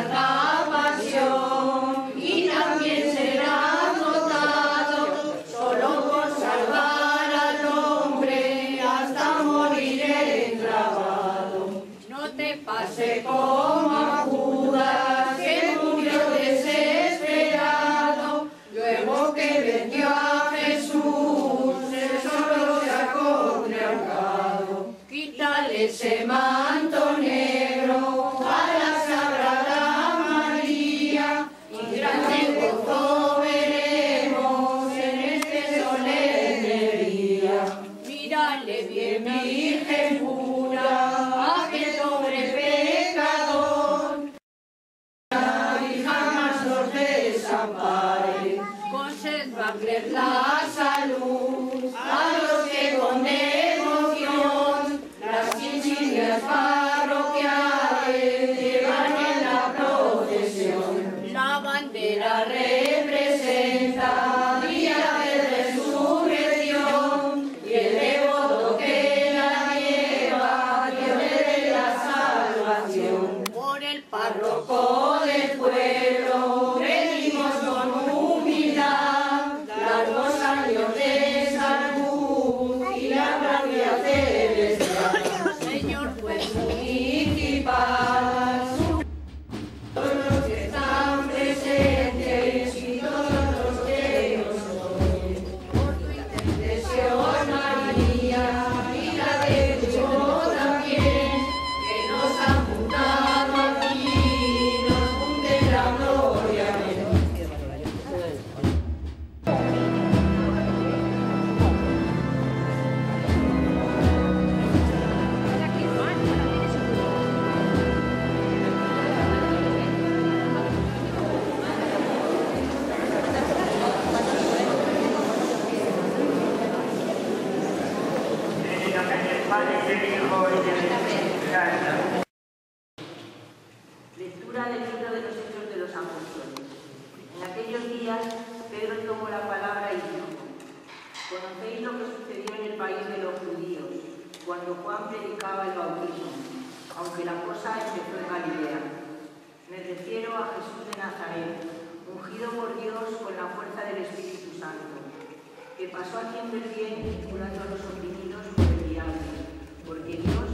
larga pasión y también será notado solo por salvar al hombre hasta morir enclavado. No te pase como a Judas, que murió desesperado, luego que vendió a Jesús, él solo se ha congregado. Quítale ese manto negro a la Sagrada María, y grande gozo veremos en este solemne día. Mírale bien, Virgen pura, aquel pobre pecador, y jamás nos desampare. Conservarles la salud a los que con devoción las insignias parroquiales llevan en la procesión. La bandera representa día de resurrección y el devoto que la lleva tiene la salvación. Por el párroco del pueblo pedimos con humildad largos años de salud y la gracia celestial. Señor juez municipal, todos los que están presentes y todos los que nos oyen, por tu intercesión, María, y la de tu Hijo también, que nos ha juntado aquí, nos junte en la gloria. Lectura del libro de los Hechos de los Apóstoles. En aquellos días, Pedro tomó la palabra y dijo: «Conocéis lo que sucedió en el país de los judíos, cuando Juan predicaba el bautismo, aunque la cosa empezó en Galilea. Me refiero a Jesús de Nazaret, ungido por Dios con la fuerza del Espíritu Santo, que pasó haciendo el bien y curando a los oprimidos por el diablo, porque Dios